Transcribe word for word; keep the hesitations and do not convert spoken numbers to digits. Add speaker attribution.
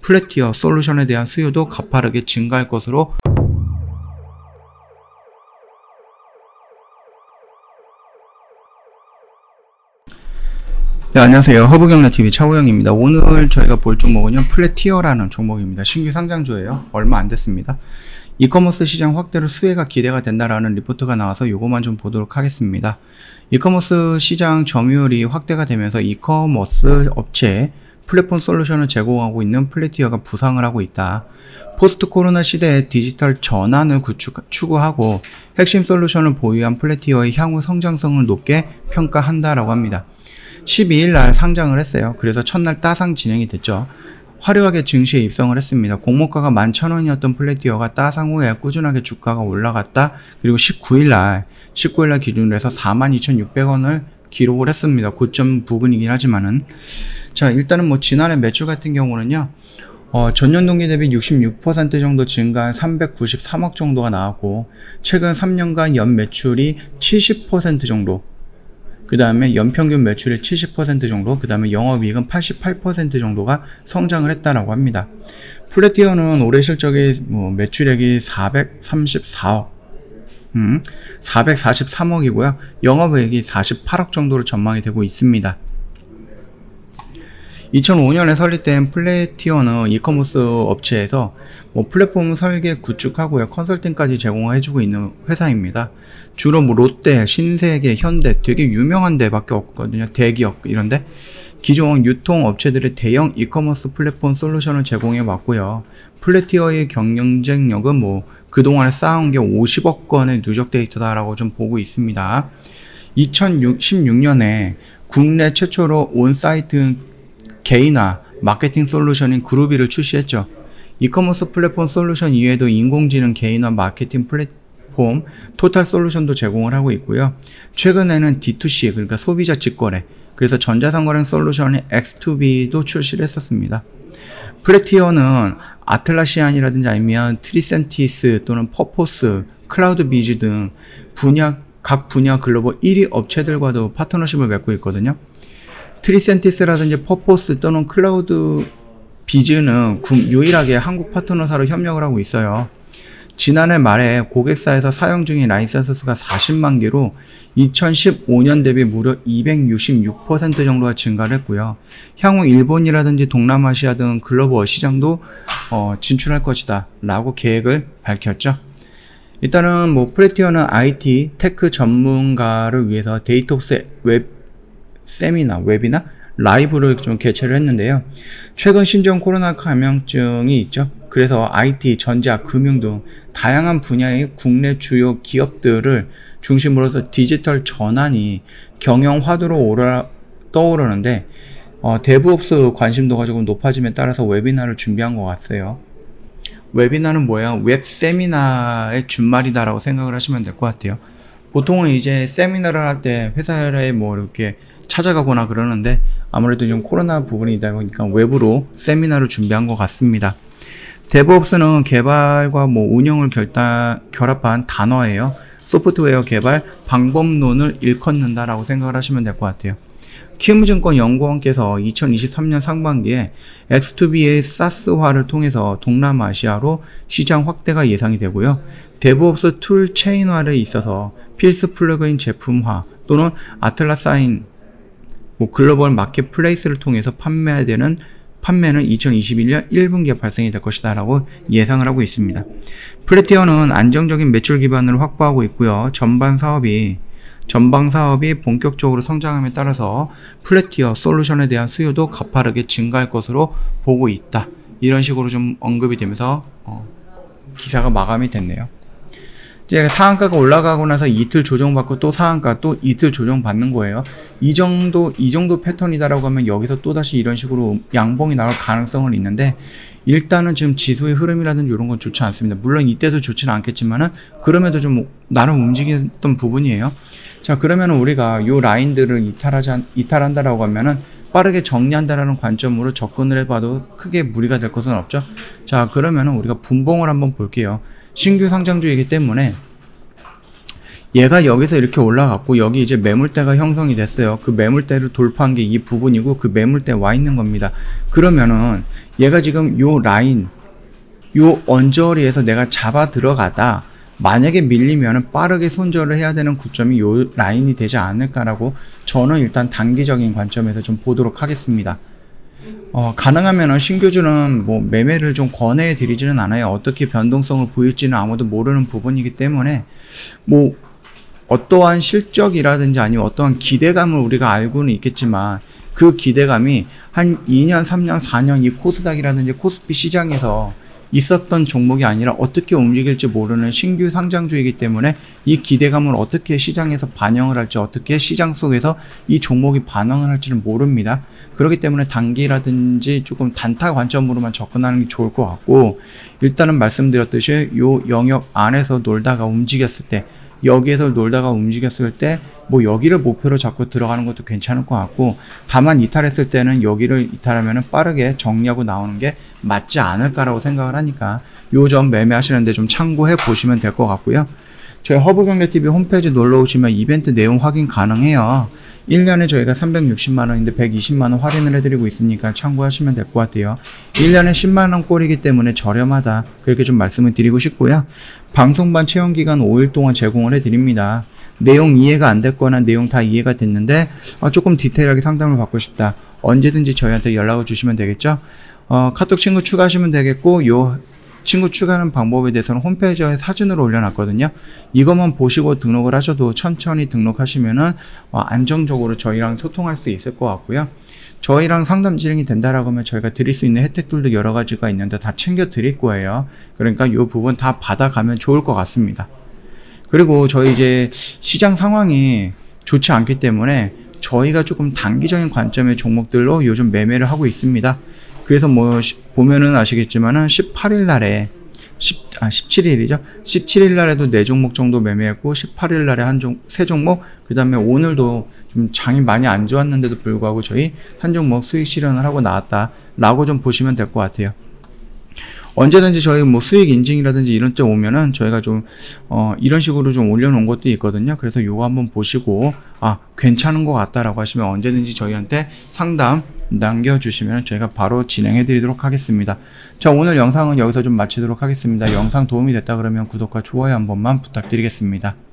Speaker 1: 플랫티어 솔루션에 대한 수요도 가파르게 증가할 것으로 네, 안녕하세요. 허브경제티비 차우영입니다. 오늘 저희가 볼 종목은요, 플랫티어라는 종목입니다. 신규 상장주예요. 얼마 안 됐습니다. 이커머스 시장 확대로 수혜가 기대가 된다라는 리포트가 나와서 요거만 좀 보도록 하겠습니다. 이커머스 시장 점유율이 확대가 되면서 이커머스 업체에 플랫폼 솔루션을 제공하고 있는 플랫티어가 부상을 하고 있다. 포스트 코로나 시대의 디지털 전환을 구축, 추구하고 핵심 솔루션을 보유한 플랫티어의 향후 성장성을 높게 평가한다라고 합니다. 십이일 날 상장을 했어요. 그래서 첫날 따상 진행이 됐죠. 화려하게 증시에 입성을 했습니다. 공모가가 만 천 원이었던 플랫티어가 따상 후에 꾸준하게 주가가 올라갔다. 그리고 십구일 날, 십구일 날 기준으로 해서 사만 이천육백 원을 기록을 했습니다. 고점 부분이긴 하지만은. 자, 일단은 뭐 지난해 매출 같은 경우는요, 어, 전년 동기 대비 육십육 퍼센트 정도 증가한 삼백구십삼억 정도가 나왔고, 최근 삼 년간 연 매출이 칠십 퍼센트 정도, 그 다음에 연평균 매출의 칠십 퍼센트 정도, 그 다음에 영업이익은 팔십팔 퍼센트 정도가 성장을 했다라고 합니다. 플랫티어는 올해 실적이 뭐 매출액이 사백삼십사억, 음, 사백사십삼억이고요. 영업이익이 사십팔억 정도로 전망이 되고 있습니다. 이천오 년에 설립된 플랫티어는 이커머스 업체에서 뭐 플랫폼 설계 구축하고요, 컨설팅까지 제공해주고 있는 회사입니다. 주로 뭐 롯데, 신세계, 현대 되게 유명한 데밖에 없거든요. 대기업 이런데 기존 유통 업체들의 대형 이커머스 플랫폼 솔루션을 제공해 왔고요. 플랫티어의 경쟁력은 뭐 그동안에 쌓아온 게 오십억 건의 누적 데이터다라고 좀 보고 있습니다. 이천십육 년에 국내 최초로 온사이트 개인화 마케팅 솔루션인 그루비를 출시했죠. 이커머스 플랫폼 솔루션 이외에도 인공지능 개인화 마케팅 플랫폼 토탈 솔루션도 제공을 하고 있고요. 최근에는 디투씨, 그러니까 소비자 직거래, 그래서 전자상거래 솔루션인 엑스투비도 출시를 했었습니다. 플랫티어는 아틀라시안이라든지 아니면 트리센티스 또는 퍼포스, 클라우드비즈 등 분야, 각 분야 글로벌 일 위 업체들과도 파트너십을 맺고 있거든요. 트리센티스라든지 퍼포스 또는 클라우드 비즈는 유일하게 한국 파트너사로 협력을 하고 있어요. 지난해 말에 고객사에서 사용 중인 라이선스 수가 사십만 개로 이천십오 년 대비 무려 이백육십육 퍼센트 정도가 증가를 했고요. 향후 일본이라든지 동남아시아 등 글로벌 시장도 어, 진출할 것이다 라고 계획을 밝혔죠. 일단은 뭐 플랫티어는 아이티, 테크 전문가를 위해서 데이터옵스 웹 세미나, 웹이나 라이브를 좀 개최를 했는데요. 최근 신종 코로나 감염증이 있죠. 그래서 아이티, 전자, 금융 등 다양한 분야의 국내 주요 기업들을 중심으로서 디지털 전환이 경영 화두로 오르, 떠오르는데 어, 데브옵스 관심도가 조금 높아짐에 따라서 웨비나를 준비한 것 같아요. 웨비나는 뭐야? 웹 세미나의 준말이다라고 생각을 하시면 될 것 같아요. 보통은 이제 세미나를 할 때 회사에 뭐 이렇게 찾아가거나 그러는데 아무래도 좀 코로나 부분이다 보니까 외부로 세미나를 준비한 것 같습니다. 데브옵스는 개발과 뭐 운영을 결단, 결합한 단어예요. 소프트웨어 개발 방법론을 일컫는다라고 생각을 하시면 될 것 같아요. 키움증권 연구원께서 이천이십삼 년 상반기에 엑스투비의 사스화를 통해서 동남아시아로 시장 확대가 예상이 되고요. 데브옵스 툴 체인화에 있어서 필수 플러그인 제품화 또는 아틀라사인 뭐 글로벌 마켓플레이스를 통해서 판매되는 판매는 이천이십일 년 일 분기에 발생이 될 것이다 라고 예상을 하고 있습니다. 플랫티어는 안정적인 매출 기반을 확보하고 있고요. 전반 사업이 전방 사업이 본격적으로 성장함에 따라서 플랫티어 솔루션에 대한 수요도 가파르게 증가할 것으로 보고 있다. 이런 식으로 좀 언급이 되면서 어, 기사가 마감이 됐네요. 이제 상한가가 올라가고 나서 이틀 조정받고 또 상한가 또 이틀 조정받는 거예요. 이 정도 이 정도 패턴이다라고 하면 여기서 또다시 이런 식으로 양봉이 나올 가능성은 있는데 일단은 지금 지수의 흐름이라든지 이런 건 좋지 않습니다. 물론 이때도 좋지는 않겠지만은 그럼에도 좀 나름 움직였던 부분이에요. 자, 그러면 우리가 요 라인들을 이탈하지 이탈한다라고 하면은 빠르게 정리한다라는 관점으로 접근을 해봐도 크게 무리가 될 것은 없죠. 자, 그러면은 우리가 분봉을 한번 볼게요. 신규 상장주이기 때문에 얘가 여기서 이렇게 올라갔고 여기 이제 매물대가 형성이 됐어요. 그 매물대를 돌파한 게 이 부분이고 그 매물대에 와 있는 겁니다. 그러면은 얘가 지금 요 라인 요 언저리에서 내가 잡아 들어가다 만약에 밀리면은 빠르게 손절을 해야 되는 구점이 요 라인이 되지 않을까라고 저는 일단 단기적인 관점에서 좀 보도록 하겠습니다. 어, 가능하면 신규주는 뭐 매매를 좀 권해 드리지는 않아요. 어떻게 변동성을 보일지는 아무도 모르는 부분이기 때문에 뭐 어떠한 실적이라든지 아니면 어떠한 기대감을 우리가 알고는 있겠지만 그 기대감이 한 이 년, 삼 년, 사 년 이 코스닥이라든지 코스피 시장에서 있었던 종목이 아니라 어떻게 움직일지 모르는 신규 상장주이기 때문에 이 기대감을 어떻게 시장에서 반영을 할지 어떻게 시장 속에서 이 종목이 반응을 할지는 모릅니다. 그렇기 때문에 단기라든지 조금 단타 관점으로만 접근하는 게 좋을 것 같고 일단은 말씀드렸듯이 요 영역 안에서 놀다가 움직였을 때 여기에서 놀다가 움직였을 때 뭐 여기를 목표로 잡고 들어가는 것도 괜찮을 것 같고 다만 이탈했을 때는 여기를 이탈하면 빠르게 정리하고 나오는 게 맞지 않을까라고 생각을 하니까 요 점 매매하시는데 좀 참고해 보시면 될 것 같고요. 저희 허브경제티비 홈페이지 놀러 오시면 이벤트 내용 확인 가능해요. 일 년에 저희가 삼백육십만 원인데 백이십만 원 할인을 해드리고 있으니까 참고하시면 될 것 같아요. 일 년에 십만 원 꼴이기 때문에 저렴하다. 그렇게 좀 말씀을 드리고 싶고요. 방송반 체험기간 오 일 동안 제공을 해드립니다. 내용 이해가 안 됐거나 내용 다 이해가 됐는데 아, 조금 디테일하게 상담을 받고 싶다. 언제든지 저희한테 연락을 주시면 되겠죠. 어, 카톡 친구 추가하시면 되겠고 요 친구 추가하는 방법에 대해서는 홈페이지에 사진으로 올려놨거든요. 이것만 보시고 등록을 하셔도 천천히 등록하시면은 어, 안정적으로 저희랑 소통할 수 있을 것 같고요. 저희랑 상담 진행이 된다라고 하면 저희가 드릴 수 있는 혜택들도 여러 가지가 있는데 다 챙겨 드릴 거예요. 그러니까 이 부분 다 받아가면 좋을 것 같습니다. 그리고 저희 이제 시장 상황이 좋지 않기 때문에 저희가 조금 단기적인 관점의 종목들로 요즘 매매를 하고 있습니다. 그래서 뭐 보면은 아시겠지만은 십팔 일 날에 십, 아, 십칠 일이죠. 십칠 일 날에도 네 종목 정도 매매했고 십팔 일 날에 한 종, 세 종목, 그 다음에 오늘도 좀 장이 많이 안 좋았는데도 불구하고 저희 한 종목 수익 실현을 하고 나왔다라고 좀 보시면 될 것 같아요. 언제든지 저희 뭐 수익 인증이라든지 이런 때 오면은 저희가 좀 어 이런 식으로 좀 올려놓은 것도 있거든요. 그래서 요거 한번 보시고 아 괜찮은 것 같다라고 하시면 언제든지 저희한테 상담 남겨주시면 저희가 바로 진행해 드리도록 하겠습니다. 자, 오늘 영상은 여기서 좀 마치도록 하겠습니다. 영상 도움이 됐다 그러면 구독과 좋아요 한 번만 부탁드리겠습니다.